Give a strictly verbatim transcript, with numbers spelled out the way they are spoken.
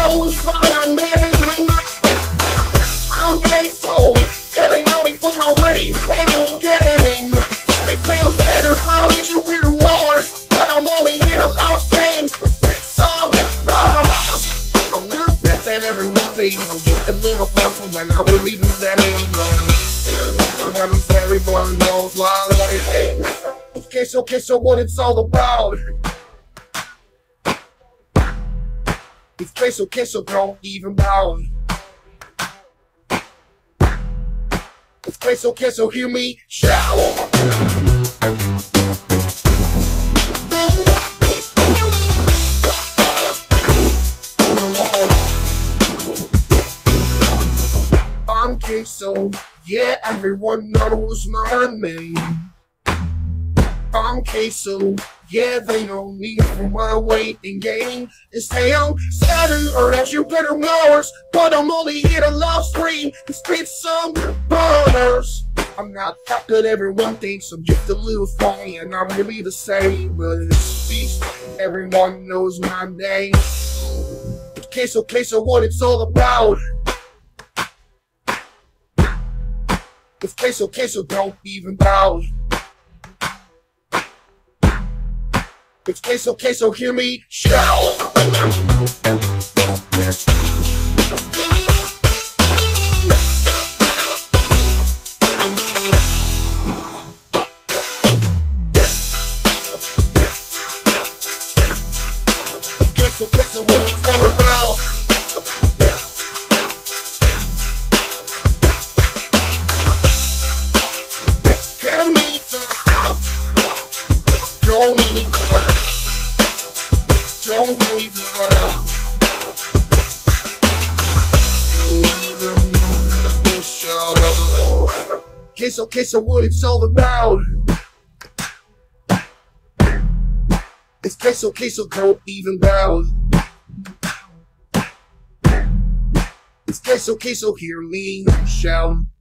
knows what I'm living. I'm grateful, getting out before my way, they don't get it. They feel better, how did you hear more? But I'm only here to lost pain. So, I'm not better than everyone thinks. I'm just a little bumper when I believe in that I'm I'm everyone knows why I hate. Okay, so, okay, so what it's all about. It's queso, queso, don't even bow. It's queso, queso, hear me shout. I'm queso, yeah, everyone knows my name. I'm queso, yeah, they know me for my waiting game. It's hell, Saturn, or that you better knowers. But I'm only here to love stream and spit some burners. I'm not that good, everyone thinks I'm just a little funny, and I'm really the same. But it's beast, everyone knows my name. Queso, queso, what it's all about. It's queso, queso, don't even bow. It's queso, queso, hear me shout. Queso, queso, what it's all about. Tell me to don't need Don't leave the world. Queso, queso, what it's all about. It's queso, queso, don't even bow. It's queso, queso, hear me shout.